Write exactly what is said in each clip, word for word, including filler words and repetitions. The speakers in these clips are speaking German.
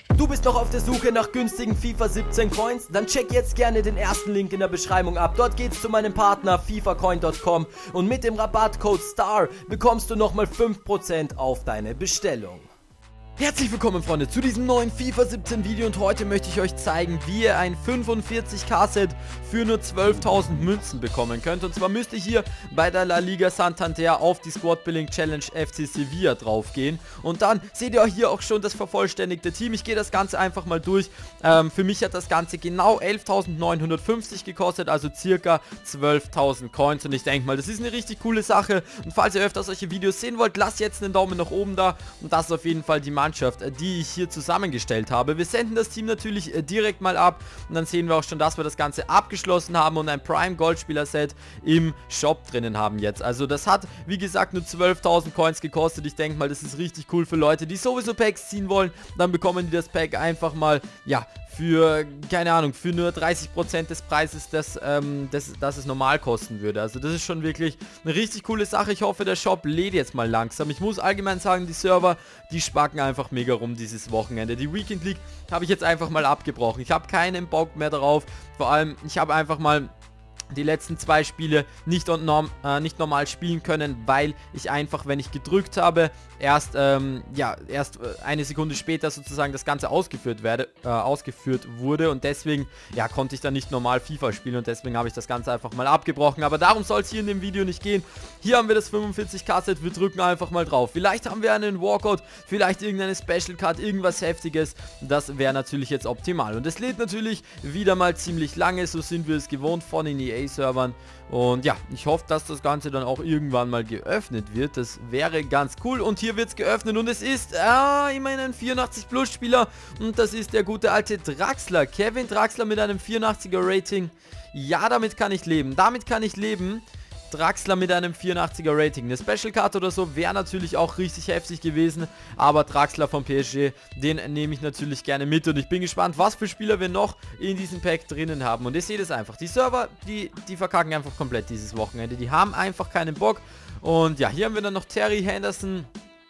Du bist noch auf der Suche nach günstigen FIFA siebzehn Coins? Dann check jetzt gerne den ersten Link in der Beschreibung ab. Dort geht's zu meinem Partner FIFA Coin Punkt com und mit dem Rabattcode STAR bekommst du nochmal fünf Prozent auf deine Bestellung. Herzlich willkommen, Freunde, zu diesem neuen FIFA siebzehn Video, und heute möchte ich euch zeigen, wie ihr ein fünfundvierzig K Set für nur zwölftausend Münzen bekommen könnt. Und zwar müsst ihr hier bei der La Liga Santander auf die Squad Building Challenge F C Sevilla drauf gehen, und dann seht ihr hier auch schon das vervollständigte Team. Ich gehe das Ganze einfach mal durch. Ähm, für mich hat das Ganze genau elftausendneunhundertfünfzig gekostet, also circa zwölftausend Coins, und ich denke mal, das ist eine richtig coole Sache. Und falls ihr öfter solche Videos sehen wollt, lasst jetzt einen Daumen nach oben da, und das ist auf jeden Fall die Mannschaft, die ich hier zusammengestellt habe. Wir senden das Team natürlich äh, direkt mal ab, und dann sehen wir auch schon, dass wir das Ganze abgeschlossen haben und ein Prime Goldspieler Set im Shop drinnen haben jetzt. Also das hat, wie gesagt, nur zwölftausend Coins gekostet. Ich denke mal, das ist richtig cool für Leute, die sowieso Packs ziehen wollen. Dann bekommen die das Pack einfach mal, ja, für, keine Ahnung, für nur dreißig Prozent des Preises, das, ähm, das, das es normal kosten würde. Also das ist schon wirklich eine richtig coole Sache. Ich hoffe, der Shop lädt jetzt mal langsam. Ich muss allgemein sagen, die Server, die spacken einfach mega rum dieses Wochenende. Die Weekend League habe ich jetzt einfach mal abgebrochen. Ich habe keinen Bock mehr darauf. Vor allem, ich habe einfach mal die letzten zwei Spiele nicht, norm, äh, nicht normal spielen können, weil ich einfach, wenn ich gedrückt habe, erst, ähm, ja, erst eine Sekunde später sozusagen das Ganze ausgeführt werde, äh, ausgeführt wurde, und deswegen, ja, konnte ich dann nicht normal FIFA spielen, und deswegen habe ich das Ganze einfach mal abgebrochen. Aber darum soll es hier in dem Video nicht gehen. Hier haben wir das fünfundvierzig K Set, wir drücken einfach mal drauf. Vielleicht haben wir einen Walkout, vielleicht irgendeine Special Card, irgendwas Heftiges. Das wäre natürlich jetzt optimal, und es lädt natürlich wieder mal ziemlich lange, so sind wir es gewohnt von den E A-Servern. Und ja, ich hoffe, dass das Ganze dann auch irgendwann mal geöffnet wird. Das wäre ganz cool. Und hier wird es geöffnet, und es ist ah, immerhin ein vierundachtzig Plus Spieler, und das ist der gute alte Draxler. Kevin Draxler mit einem vierundachtziger Rating. Ja, damit kann ich leben. Damit kann ich leben. Draxler mit einem vierundachtziger Rating. Eine Special Card oder so wäre natürlich auch richtig heftig gewesen, aber Draxler vom P S G, den nehme ich natürlich gerne mit, und ich bin gespannt, was für Spieler wir noch in diesem Pack drinnen haben. Und ihr seht es einfach, die Server, die, die verkacken einfach komplett dieses Wochenende. Die haben einfach keinen Bock. Und ja, hier haben wir dann noch Terry, Henderson,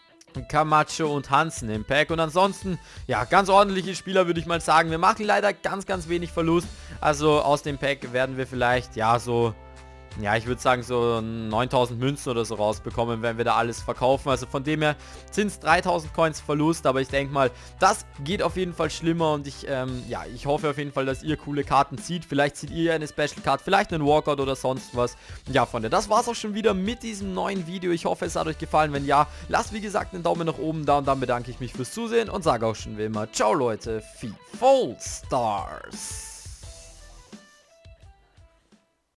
Camacho und Hansen im Pack, und ansonsten, ja, ganz ordentliche Spieler, würde ich mal sagen. Wir machen leider ganz, ganz wenig Verlust. Also aus dem Pack werden wir vielleicht, ja, so... Ja, ich würde sagen, so neuntausend Münzen oder so rausbekommen, wenn wir da alles verkaufen. Also von dem her sind es dreitausend Coins Verlust, aber ich denke mal, das geht auf jeden Fall schlimmer, und ich, ähm, ja, ich hoffe auf jeden Fall, dass ihr coole Karten zieht. Vielleicht zieht ihr eine Special Card, vielleicht einen Walkout oder sonst was. Ja, Freunde, das war's auch schon wieder mit diesem neuen Video. Ich hoffe, es hat euch gefallen. Wenn ja, lasst wie gesagt einen Daumen nach oben da, und dann bedanke ich mich fürs Zusehen und sage auch schon wie immer, ciao Leute, FIFA Stars.